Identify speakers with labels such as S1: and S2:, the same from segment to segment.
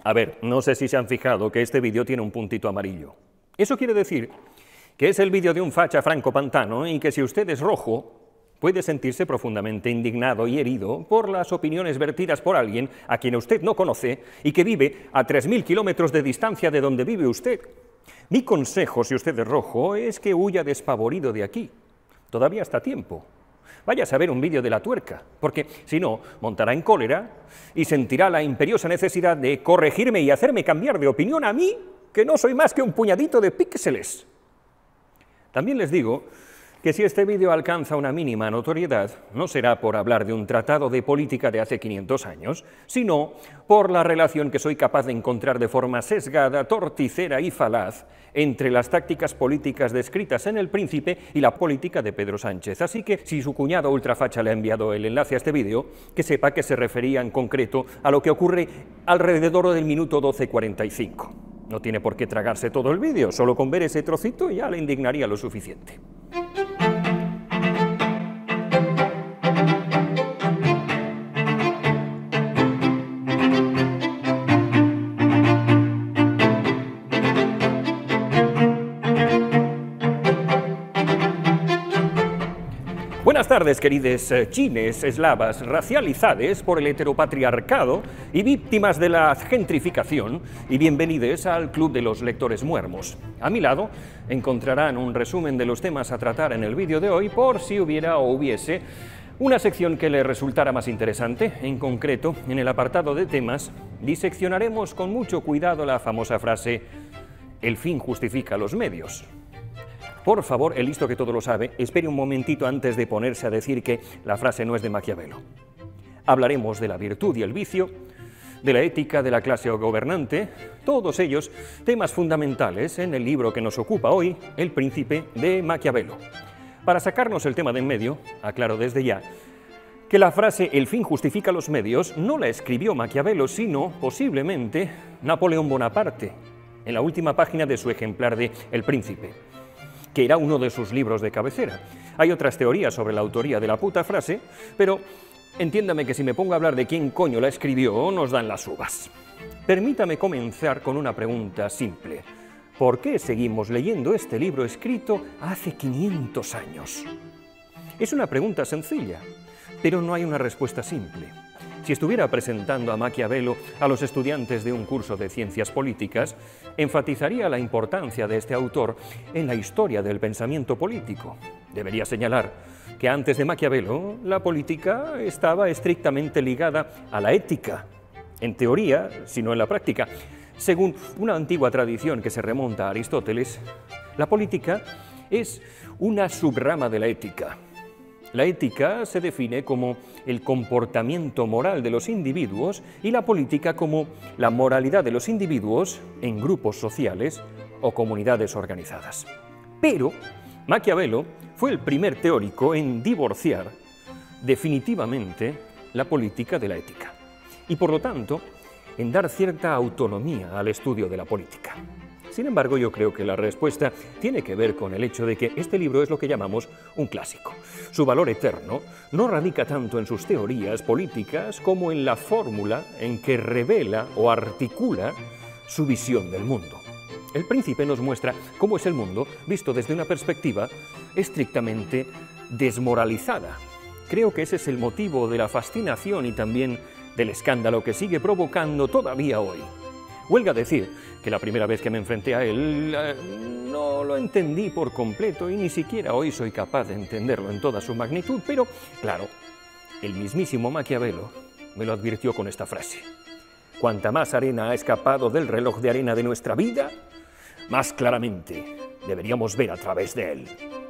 S1: A ver, no sé si se han fijado que este vídeo tiene un puntito amarillo. Eso quiere decir que es el vídeo de un facha Franco Pantano y que si usted es rojo, puede sentirse profundamente indignado y herido por las opiniones vertidas por alguien a quien usted no conoce y que vive a 3.000 kilómetros de distancia de donde vive usted. Mi consejo, si usted es rojo, es que huya despavorido de aquí. Todavía está a tiempo. Vaya a ver un vídeo de La Tuerca, porque si no, montará en cólera y sentirá la imperiosa necesidad de corregirme y hacerme cambiar de opinión a mí, que no soy más que un puñadito de píxeles. También les digo que si este vídeo alcanza una mínima notoriedad, no será por hablar de un tratado de política de hace 500 años, sino por la relación que soy capaz de encontrar de forma sesgada, torticera y falaz entre las tácticas políticas descritas en El Príncipe y la política de Pedro Sánchez. Así que, si su cuñado ultrafacha le ha enviado el enlace a este vídeo, que sepa que se refería en concreto a lo que ocurre alrededor del minuto 12:45. No tiene por qué tragarse todo el vídeo, solo con ver ese trocito ya le indignaría lo suficiente. Buenas tardes, querides chines, eslavas, racializades por el heteropatriarcado y víctimas de la gentrificación, y bienvenidos al Club de los Lectores Muermos. A mi lado encontrarán un resumen de los temas a tratar en el vídeo de hoy, por si hubiera o hubiese una sección que les resultara más interesante. En concreto, en el apartado de temas, diseccionaremos con mucho cuidado la famosa frase «El fin justifica los medios». Por favor, el listo que todo lo sabe, espere un momentito antes de ponerse a decir que la frase no es de Maquiavelo. Hablaremos de la virtud y el vicio, de la ética de la clase gobernante, todos ellos temas fundamentales en el libro que nos ocupa hoy, El Príncipe de Maquiavelo. Para sacarnos el tema de en medio, aclaro desde ya que la frase «el fin justifica los medios» no la escribió Maquiavelo, sino, posiblemente, Napoleón Bonaparte, en la última página de su ejemplar de El Príncipe, que era uno de sus libros de cabecera. Hay otras teorías sobre la autoría de la puta frase, pero entiéndame que si me pongo a hablar de quién coño la escribió, nos dan las uvas. Permítame comenzar con una pregunta simple. ¿Por qué seguimos leyendo este libro escrito hace 500 años? Es una pregunta sencilla, pero no hay una respuesta simple. Si estuviera presentando a Maquiavelo a los estudiantes de un curso de ciencias políticas, enfatizaría la importancia de este autor en la historia del pensamiento político. Debería señalar que antes de Maquiavelo, la política estaba estrictamente ligada a la ética, en teoría, si no en la práctica. Según una antigua tradición que se remonta a Aristóteles, la política es una subrama de la ética. La ética se define como el comportamiento moral de los individuos y la política como la moralidad de los individuos en grupos sociales o comunidades organizadas. Pero Maquiavelo fue el primer teórico en divorciar definitivamente la política de la ética y, por lo tanto, en dar cierta autonomía al estudio de la política. Sin embargo, yo creo que la respuesta tiene que ver con el hecho de que este libro es lo que llamamos un clásico. Su valor eterno no radica tanto en sus teorías políticas como en la fórmula en que revela o articula su visión del mundo. El Príncipe nos muestra cómo es el mundo visto desde una perspectiva estrictamente desmoralizada. Creo que ese es el motivo de la fascinación y también del escándalo que sigue provocando todavía hoy. Huelga decir que la primera vez que me enfrenté a él no lo entendí por completo y ni siquiera hoy soy capaz de entenderlo en toda su magnitud, pero claro, el mismísimo Maquiavelo me lo advirtió con esta frase: cuanta más arena ha escapado del reloj de arena de nuestra vida, más claramente deberíamos ver a través de él.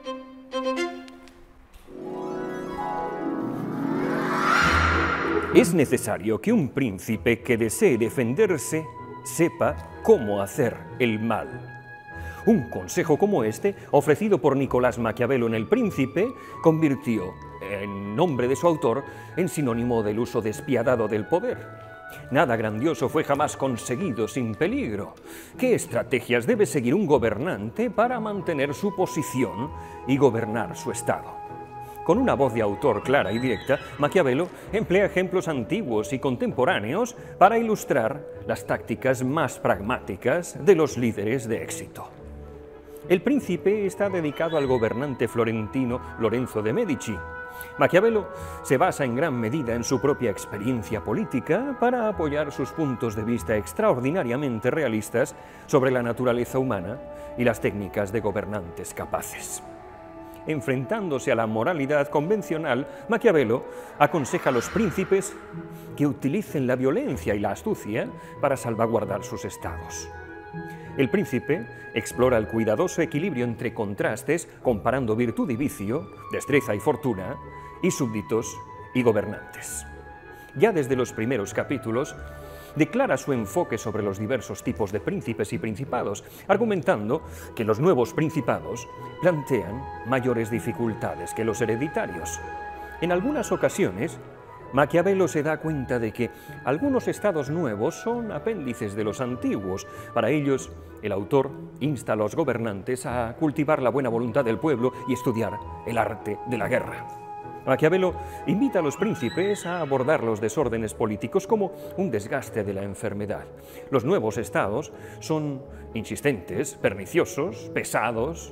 S1: Es necesario que un príncipe que desee defenderse sepa cómo hacer el mal. Un consejo como este, ofrecido por Nicolás Maquiavelo en El Príncipe, convirtió, en nombre de su autor, en sinónimo del uso despiadado del poder. Nada grandioso fue jamás conseguido sin peligro. ¿Qué estrategias debe seguir un gobernante para mantener su posición y gobernar su estado? Con una voz de autor clara y directa, Maquiavelo emplea ejemplos antiguos y contemporáneos para ilustrar las tácticas más pragmáticas de los líderes de éxito. El Príncipe está dedicado al gobernante florentino Lorenzo de Medici. Maquiavelo se basa en gran medida en su propia experiencia política para apoyar sus puntos de vista extraordinariamente realistas sobre la naturaleza humana y las técnicas de gobernantes capaces. Enfrentándose a la moralidad convencional, Maquiavelo aconseja a los príncipes que utilicen la violencia y la astucia para salvaguardar sus estados. El Príncipe explora el cuidadoso equilibrio entre contrastes, comparando virtud y vicio, destreza y fortuna, y súbditos y gobernantes. Ya desde los primeros capítulos, declara su enfoque sobre los diversos tipos de príncipes y principados, argumentando que los nuevos principados plantean mayores dificultades que los hereditarios. En algunas ocasiones, Maquiavelo se da cuenta de que algunos estados nuevos son apéndices de los antiguos. Para ellos, el autor insta a los gobernantes a cultivar la buena voluntad del pueblo y estudiar el arte de la guerra. Maquiavelo invita a los príncipes a abordar los desórdenes políticos como un desgaste de la enfermedad. Los nuevos estados son insistentes, perniciosos, pesados.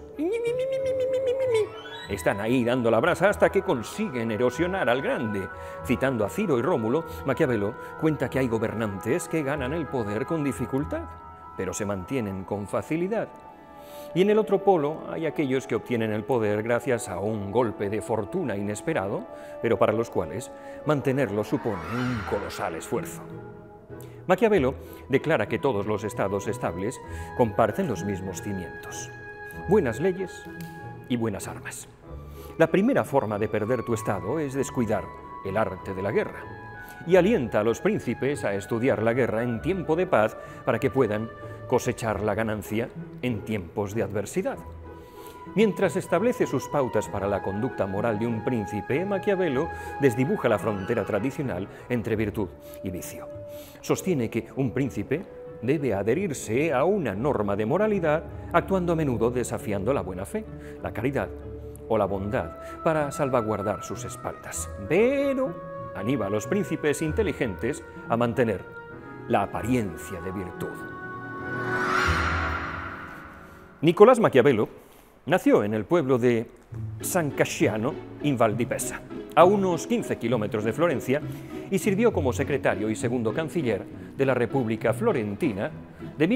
S1: Están ahí dando la brasa hasta que consiguen erosionar al grande. Citando a Ciro y Rómulo, Maquiavelo cuenta que hay gobernantes que ganan el poder con dificultad, pero se mantienen con facilidad. Y en el otro polo hay aquellos que obtienen el poder gracias a un golpe de fortuna inesperado, pero para los cuales mantenerlo supone un colosal esfuerzo. Maquiavelo declara que todos los estados estables comparten los mismos cimientos: buenas leyes y buenas armas. La primera forma de perder tu estado es descuidar el arte de la guerra, y alienta a los príncipes a estudiar la guerra en tiempo de paz para que puedan cosechar la ganancia en tiempos de adversidad. Mientras establece sus pautas para la conducta moral de un príncipe, Maquiavelo desdibuja la frontera tradicional entre virtud y vicio. Sostiene que un príncipe debe adherirse a una norma de moralidad, actuando a menudo desafiando la buena fe, la caridad o la bondad para salvaguardar sus espaldas. Pero anima a los príncipes inteligentes a mantener la apariencia de virtud. Nicolás Maquiavelo nació en el pueblo de San Casciano, in Val di Pesa, a unos 15 kilómetros de Florencia, y sirvió como secretario y segundo canciller de la República Florentina de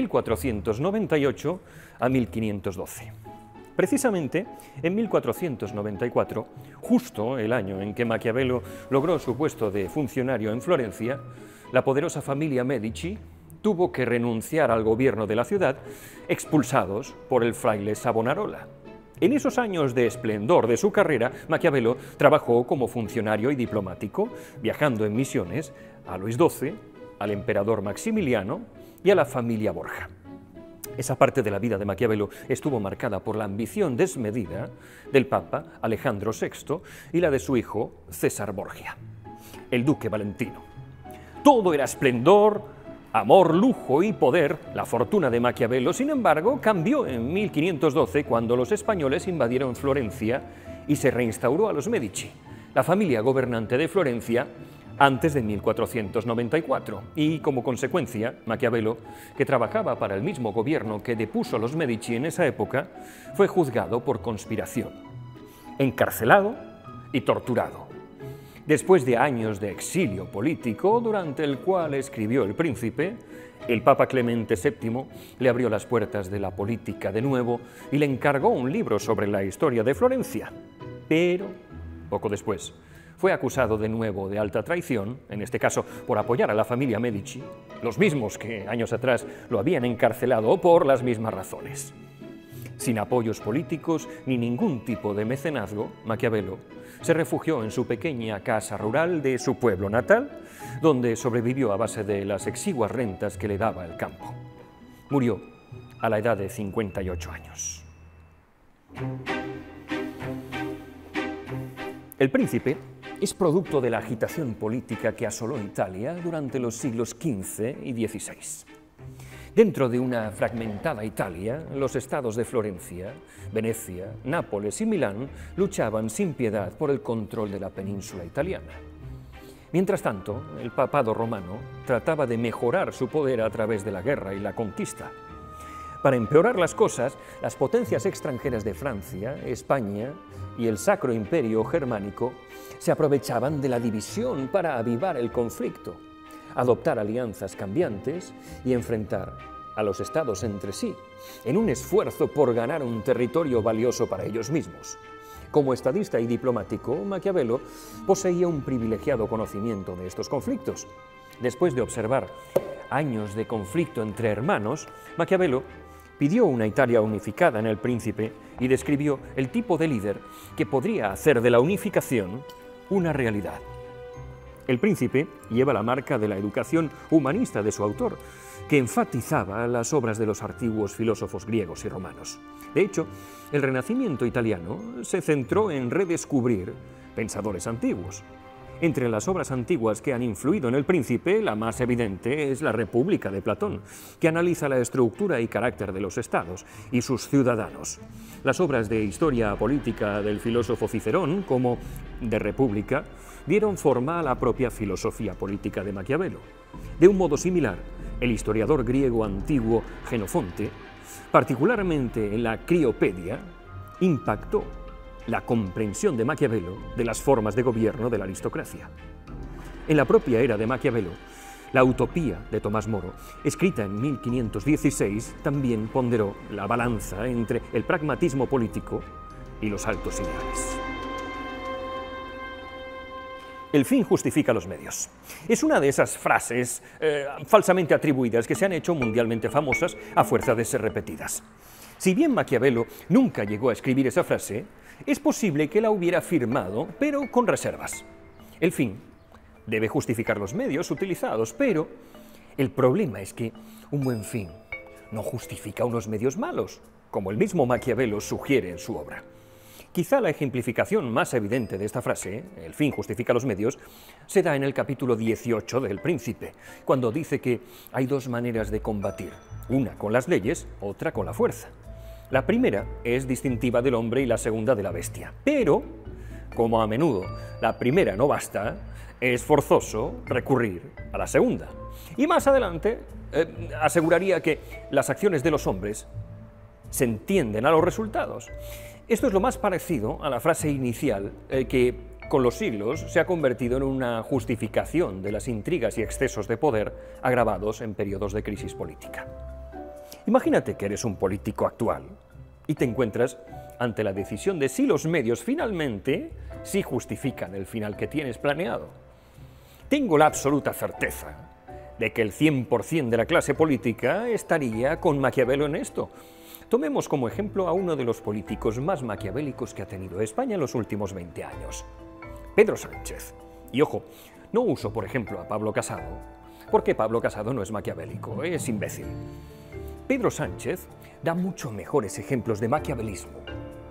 S1: 1498 a 1512. Precisamente en 1494, justo el año en que Maquiavelo logró su puesto de funcionario en Florencia, la poderosa familia Medici tuvo que renunciar al gobierno de la ciudad, expulsados por el fraile Savonarola. En esos años de esplendor de su carrera, Maquiavelo trabajó como funcionario y diplomático, viajando en misiones a Luis XII, al emperador Maximiliano y a la familia Borja. Esa parte de la vida de Maquiavelo estuvo marcada por la ambición desmedida del Papa Alejandro VI y la de su hijo César Borgia, el duque Valentino. Todo era esplendor, amor, lujo y poder. La fortuna de Maquiavelo, sin embargo, cambió en 1512 cuando los españoles invadieron Florencia y se reinstauró a los Medici, la familia gobernante de Florencia, antes de 1494, y como consecuencia, Maquiavelo, que trabajaba para el mismo gobierno que depuso a los Medici en esa época, fue juzgado por conspiración, encarcelado y torturado. Después de años de exilio político, durante el cual escribió El Príncipe, el Papa Clemente VII le abrió las puertas de la política de nuevo y le encargó un libro sobre la historia de Florencia. Pero, poco después, fue acusado de nuevo de alta traición, en este caso por apoyar a la familia Medici, los mismos que años atrás lo habían encarcelado por las mismas razones. Sin apoyos políticos ni ningún tipo de mecenazgo, Maquiavelo se refugió en su pequeña casa rural de su pueblo natal, donde sobrevivió a base de las exiguas rentas que le daba el campo. Murió a la edad de 58 años. El Príncipe es producto de la agitación política que asoló Italia durante los siglos XV y XVI. Dentro de una fragmentada Italia, los estados de Florencia, Venecia, Nápoles y Milán luchaban sin piedad por el control de la península italiana. Mientras tanto, el papado romano trataba de mejorar su poder a través de la guerra y la conquista. Para empeorar las cosas, las potencias extranjeras de Francia, España y el Sacro Imperio Germánico se aprovechaban de la división para avivar el conflicto, adoptar alianzas cambiantes y enfrentar a los estados entre sí, en un esfuerzo por ganar un territorio valioso para ellos mismos. Como estadista y diplomático, Maquiavelo poseía un privilegiado conocimiento de estos conflictos. Después de observar años de conflicto entre hermanos, Maquiavelo pidió una Italia unificada en El Príncipe y describió el tipo de líder que podría hacer de la unificación una realidad. El Príncipe lleva la marca de la educación humanista de su autor, que enfatizaba las obras de los antiguos filósofos griegos y romanos. De hecho, el Renacimiento italiano se centró en redescubrir pensadores antiguos. Entre las obras antiguas que han influido en El Príncipe, la más evidente es La República de Platón, que analiza la estructura y carácter de los estados y sus ciudadanos. Las obras de historia política del filósofo Cicerón, como De República, dieron forma a la propia filosofía política de Maquiavelo. De un modo similar, el historiador griego antiguo Jenofonte, particularmente en la Criopedia, impactó la comprensión de Maquiavelo de las formas de gobierno de la aristocracia. En la propia era de Maquiavelo, la Utopía de Tomás Moro, escrita en 1516, también ponderó la balanza entre el pragmatismo político y los altos ideales. El fin justifica los medios. Es una de esas frases falsamente atribuidas que se han hecho mundialmente famosas a fuerza de ser repetidas. Si bien Maquiavelo nunca llegó a escribir esa frase, es posible que la hubiera afirmado, pero con reservas. El fin debe justificar los medios utilizados, pero el problema es que un buen fin no justifica unos medios malos, como el mismo Maquiavelo sugiere en su obra. Quizá la ejemplificación más evidente de esta frase, el fin justifica los medios, se da en el capítulo 18 del Príncipe, cuando dice que hay dos maneras de combatir, una con las leyes, otra con la fuerza. La primera es distintiva del hombre y la segunda de la bestia, pero, como a menudo la primera no basta, es forzoso recurrir a la segunda. Y más adelante aseguraría que las acciones de los hombres se entienden a los resultados. Esto es lo más parecido a la frase inicial que, con los siglos, se ha convertido en una justificación de las intrigas y excesos de poder agravados en periodos de crisis política. Imagínate que eres un político actual y te encuentras ante la decisión de si los medios finalmente sí justifican el final que tienes planeado. Tengo la absoluta certeza de que el 100% de la clase política estaría con Maquiavelo en esto. Tomemos como ejemplo a uno de los políticos más maquiavélicos que ha tenido España en los últimos 20 años, Pedro Sánchez. Y ojo, no uso por ejemplo a Pablo Casado, porque Pablo Casado no es maquiavélico, es imbécil. Pedro Sánchez da mucho mejores ejemplos de maquiavelismo.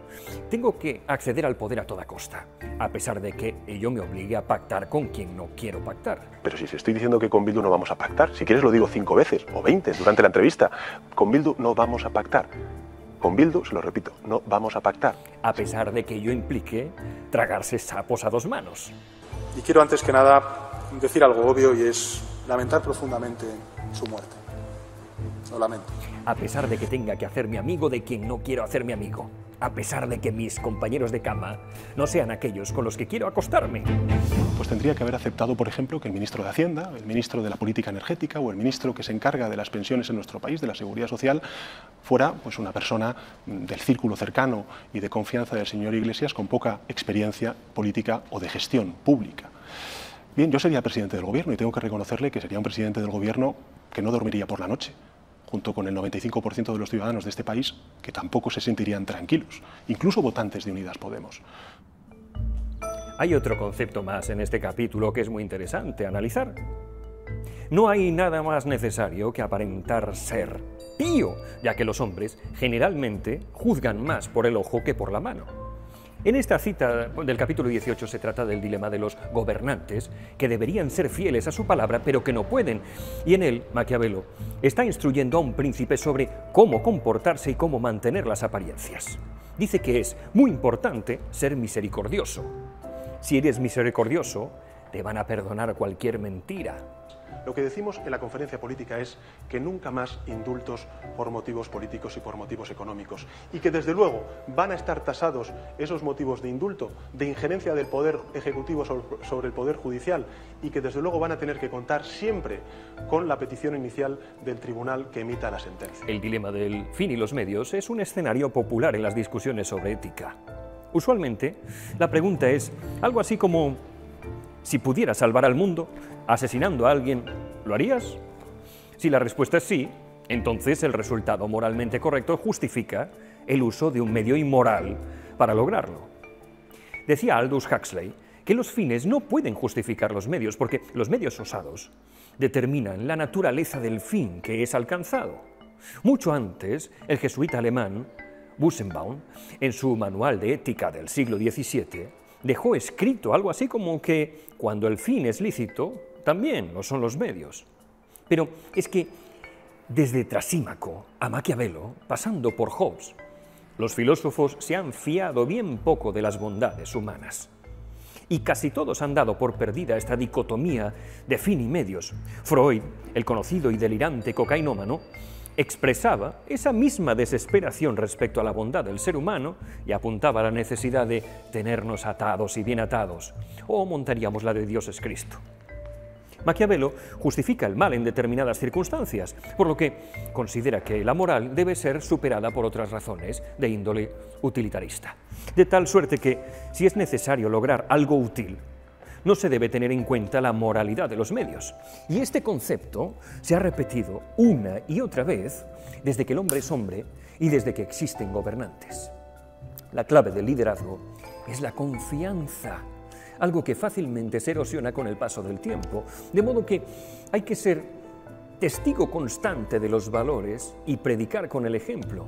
S1: Tengo que acceder al poder a toda costa, a pesar de que ello me obligue a pactar con quien no quiero pactar.
S2: Pero si estoy diciendo que con Bildu no vamos a pactar, si quieres lo digo 5 veces o 20 durante la entrevista, con Bildu no vamos a pactar. Con Bildu, se lo repito, no vamos a pactar.
S1: A pesar de que ello implique tragarse sapos a dos manos.
S3: Y quiero antes que nada decir algo obvio y es lamentar profundamente su muerte. Lo lamento.
S1: A pesar de que tenga que hacerme amigo de quien no quiero hacerme amigo. A pesar de que mis compañeros de cama no sean aquellos con los que quiero acostarme.
S2: Pues tendría que haber aceptado, por ejemplo, que el ministro de Hacienda, el ministro de la Política Energética o el ministro que se encarga de las pensiones en nuestro país, de la Seguridad Social, fuera pues una persona del círculo cercano y de confianza del señor Iglesias con poca experiencia política o de gestión pública. Bien, yo sería presidente del gobierno y tengo que reconocerle que sería un presidente del gobierno que no dormiría por la noche, junto con el 95% de los ciudadanos de este país que tampoco se sentirían tranquilos, incluso votantes de Unidas Podemos.
S1: Hay otro concepto más en este capítulo que es muy interesante analizar. No hay nada más necesario que aparentar ser pío, ya que los hombres generalmente juzgan más por el ojo que por la mano. En esta cita del capítulo 18 se trata del dilema de los gobernantes, que deberían ser fieles a su palabra, pero que no pueden. Y en él, Maquiavelo está instruyendo a un príncipe sobre cómo comportarse y cómo mantener las apariencias. Dice que es muy importante ser misericordioso. Si eres misericordioso, te van a perdonar cualquier mentira.
S2: Lo que decimos en la conferencia política es que nunca más indultos por motivos políticos y por motivos económicos, y que desde luego van a estar tasados esos motivos de indulto, de injerencia del Poder Ejecutivo sobre el Poder Judicial, y que desde luego van a tener que contar siempre con la petición inicial del tribunal que emita la sentencia.
S1: El dilema del fin y los medios es un escenario popular en las discusiones sobre ética. Usualmente, la pregunta es algo así como: si pudieras salvar al mundo asesinando a alguien, ¿lo harías? Si la respuesta es sí, entonces el resultado moralmente correcto justifica el uso de un medio inmoral para lograrlo. Decía Aldous Huxley que los fines no pueden justificar los medios, porque los medios osados determinan la naturaleza del fin que es alcanzado. Mucho antes, el jesuita alemán Busenbaum, en su manual de ética del siglo XVII, dejó escrito algo así como que cuando el fin es lícito, también lo son los medios. Pero es que desde Trasímaco a Maquiavelo, pasando por Hobbes, los filósofos se han fiado bien poco de las bondades humanas. Y casi todos han dado por perdida esta dicotomía de fin y medios. Freud, el conocido y delirante cocainómano, expresaba esa misma desesperación respecto a la bondad del ser humano y apuntaba a la necesidad de tenernos atados y bien atados, o montaríamos la de Dios es Cristo. Maquiavelo justifica el mal en determinadas circunstancias, por lo que considera que la moral debe ser superada por otras razones de índole utilitarista. De tal suerte que, si es necesario lograr algo útil, no se debe tener en cuenta la moralidad de los medios. Y este concepto se ha repetido una y otra vez desde que el hombre es hombre y desde que existen gobernantes. La clave del liderazgo es la confianza, algo que fácilmente se erosiona con el paso del tiempo, de modo que hay que ser testigo constante de los valores y predicar con el ejemplo.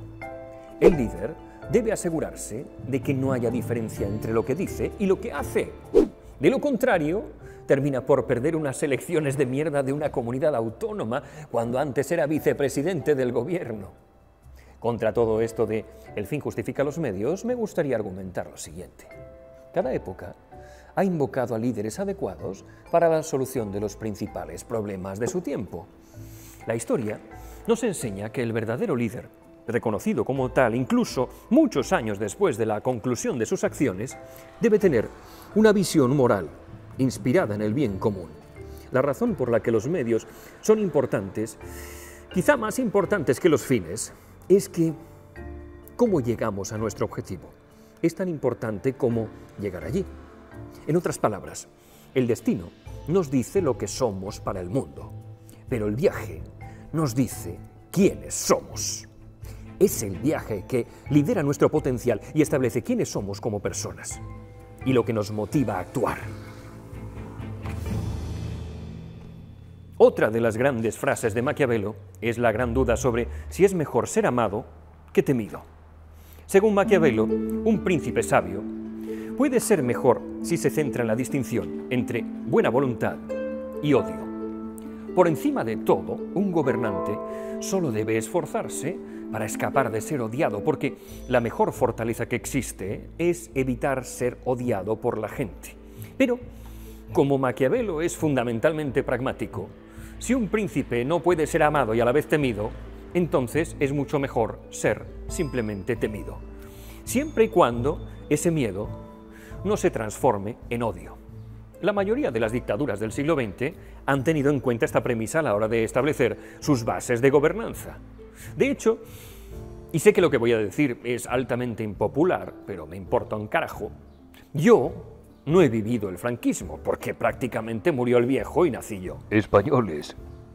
S1: El líder debe asegurarse de que no haya diferencia entre lo que dice y lo que hace. De lo contrario, termina por perder unas elecciones de mierda de una comunidad autónoma cuando antes era vicepresidente del gobierno. Contra todo esto de el fin justifica los medios, me gustaría argumentar lo siguiente. Cada época ha invocado a líderes adecuados para la solución de los principales problemas de su tiempo. La historia nos enseña que el verdadero líder, reconocido como tal incluso muchos años después de la conclusión de sus acciones, debe tener una visión moral inspirada en el bien común. La razón por la que los medios son importantes, quizá más importantes que los fines, es que cómo llegamos a nuestro objetivo es tan importante como llegar allí. En otras palabras, el destino nos dice lo que somos para el mundo, pero el viaje nos dice quiénes somos. Es el viaje que lidera nuestro potencial y establece quiénes somos como personas y lo que nos motiva a actuar. Otra de las grandes frases de Maquiavelo es la gran duda sobre si es mejor ser amado que temido. Según Maquiavelo, un príncipe sabio puede ser mejor si se centra en la distinción entre buena voluntad y odio. Por encima de todo, un gobernante solo debe esforzarse para escapar de ser odiado, porque la mejor fortaleza que existe es evitar ser odiado por la gente. Pero, como Maquiavelo es fundamentalmente pragmático, si un príncipe no puede ser amado y a la vez temido, entonces es mucho mejor ser simplemente temido, siempre y cuando ese miedo no se transforme en odio. La mayoría de las dictaduras del siglo XX han tenido en cuenta esta premisa a la hora de establecer sus bases de gobernanza. De hecho, y sé que lo que voy a decir es altamente impopular, pero me importa un carajo, yo no he vivido el franquismo, porque prácticamente murió el viejo y nací yo.
S4: Españoles.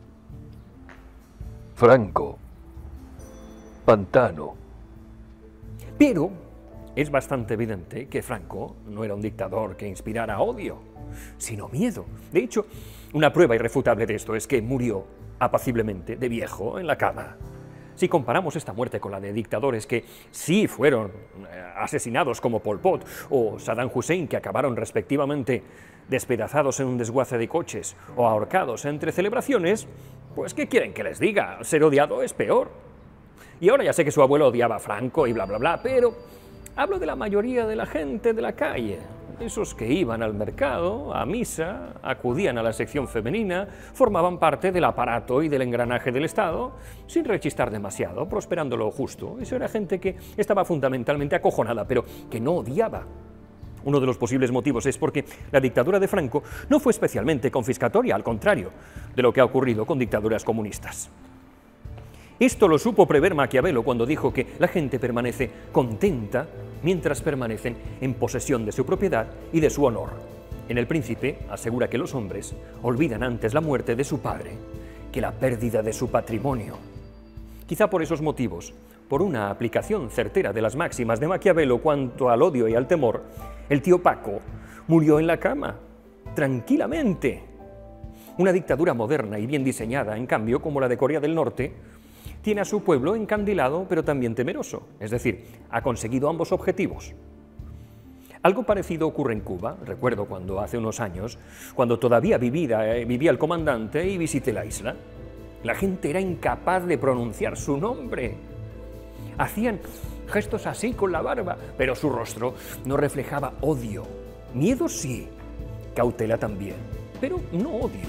S4: Franco. Pantano.
S1: Pero es bastante evidente que Franco no era un dictador que inspirara odio, sino miedo. De hecho, una prueba irrefutable de esto es que murió apaciblemente de viejo en la cama. Si comparamos esta muerte con la de dictadores que sí fueron asesinados como Pol Pot o Saddam Hussein, que acabaron respectivamente despedazados en un desguace de coches o ahorcados entre celebraciones, pues ¿qué quieren que les diga? Ser odiado es peor. Y ahora ya sé que su abuelo odiaba a Franco y bla bla bla, pero hablo de la mayoría de la gente de la calle. Esos que iban al mercado, a misa, acudían a la sección femenina, formaban parte del aparato y del engranaje del Estado, sin rechistar demasiado, prosperando lo justo. Eso era gente que estaba fundamentalmente acojonada, pero que no odiaba. Uno de los posibles motivos es porque la dictadura de Franco no fue especialmente confiscatoria, al contrario de lo que ha ocurrido con dictaduras comunistas. Esto lo supo prever Maquiavelo cuando dijo que la gente permanece contenta mientras permanecen en posesión de su propiedad y de su honor. En El Príncipe asegura que los hombres olvidan antes la muerte de su padre que la pérdida de su patrimonio. Quizá por esos motivos, por una aplicación certera de las máximas de Maquiavelo cuanto al odio y al temor, el tío Paco murió en la cama, tranquilamente. Una dictadura moderna y bien diseñada, en cambio, como la de Corea del Norte, tiene a su pueblo encandilado pero también temeroso, es decir, ha conseguido ambos objetivos. Algo parecido ocurre en Cuba. Recuerdo cuando hace unos años, cuando todavía vivía el comandante y visité la isla, la gente era incapaz de pronunciar su nombre. Hacían gestos así con la barba, pero su rostro no reflejaba odio. Miedo sí, cautela también, pero no odio.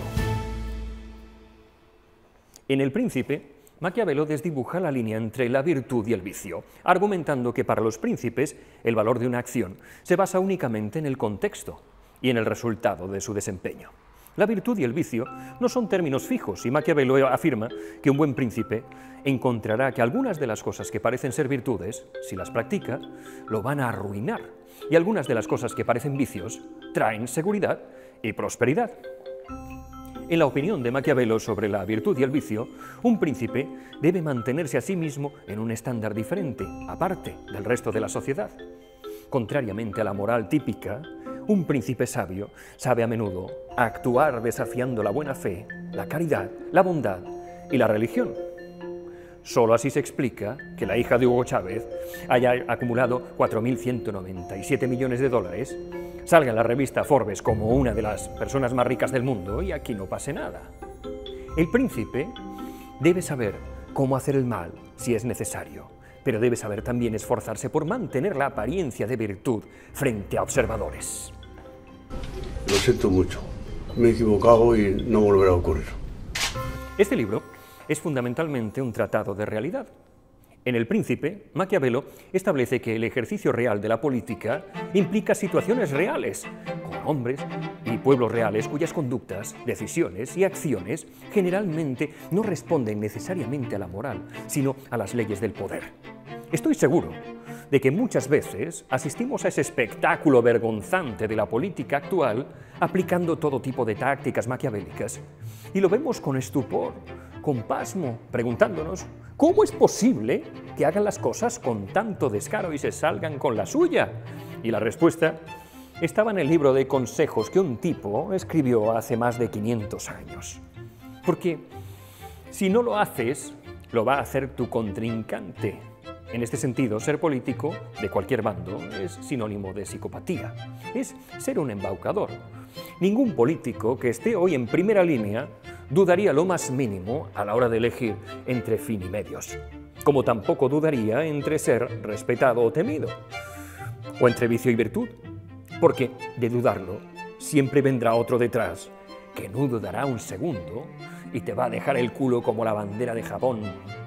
S1: En El Príncipe, Maquiavelo desdibuja la línea entre la virtud y el vicio, argumentando que para los príncipes el valor de una acción se basa únicamente en el contexto y en el resultado de su desempeño. La virtud y el vicio no son términos fijos y Maquiavelo afirma que un buen príncipe encontrará que algunas de las cosas que parecen ser virtudes, si las practica, lo van a arruinar, y algunas de las cosas que parecen vicios traen seguridad y prosperidad. En la opinión de Maquiavelo sobre la virtud y el vicio, un príncipe debe mantenerse a sí mismo en un estándar diferente, aparte del resto de la sociedad. Contrariamente a la moral típica, un príncipe sabio sabe a menudo actuar desafiando la buena fe, la caridad, la bondad y la religión. Solo así se explica que la hija de Hugo Chávez haya acumulado 4.197 millones de dólares, salga en la revista Forbes como una de las personas más ricas del mundo y aquí no pase nada. El príncipe debe saber cómo hacer el mal si es necesario, pero debe saber también esforzarse por mantener la apariencia de virtud frente a observadores.
S4: Lo siento mucho, me he equivocado y no volverá a ocurrir.
S1: Este libro es fundamentalmente un tratado de realidad. En El Príncipe, Maquiavelo establece que el ejercicio real de la política implica situaciones reales, con hombres y pueblos reales cuyas conductas, decisiones y acciones generalmente no responden necesariamente a la moral, sino a las leyes del poder. Estoy seguro de que muchas veces asistimos a ese espectáculo vergonzante de la política actual aplicando todo tipo de tácticas maquiavélicas y lo vemos con estupor, con pasmo, preguntándonos ¿cómo es posible que hagan las cosas con tanto descaro y se salgan con la suya? Y la respuesta estaba en el libro de consejos que un tipo escribió hace más de 500 años. Porque si no lo haces, lo va a hacer tu contrincante. En este sentido, ser político de cualquier bando es sinónimo de psicopatía. Es ser un embaucador. Ningún político que esté hoy en primera línea dudaría lo más mínimo a la hora de elegir entre fin y medios, como tampoco dudaría entre ser respetado o temido, o entre vicio y virtud, porque de dudarlo siempre vendrá otro detrás que no dudará un segundo y te va a dejar el culo como la bandera de Japón.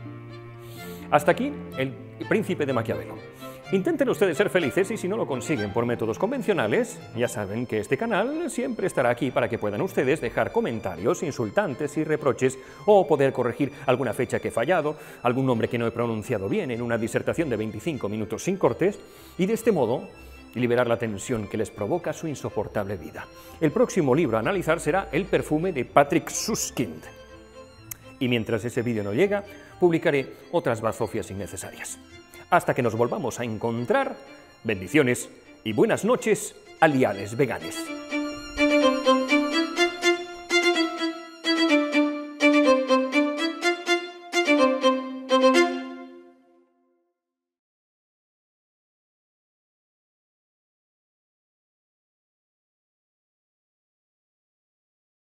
S1: Hasta aquí El Príncipe de Maquiavelo. Intenten ustedes ser felices y si no lo consiguen por métodos convencionales, ya saben que este canal siempre estará aquí para que puedan ustedes dejar comentarios insultantes y reproches o poder corregir alguna fecha que he fallado, algún nombre que no he pronunciado bien en una disertación de 25 minutos sin cortes y de este modo liberar la tensión que les provoca su insoportable vida. El próximo libro a analizar será El perfume de Patrick Süskind. Y mientras ese vídeo no llega, publicaré otras bazofias innecesarias. Hasta que nos volvamos a encontrar, bendiciones y buenas noches, aliades veganes.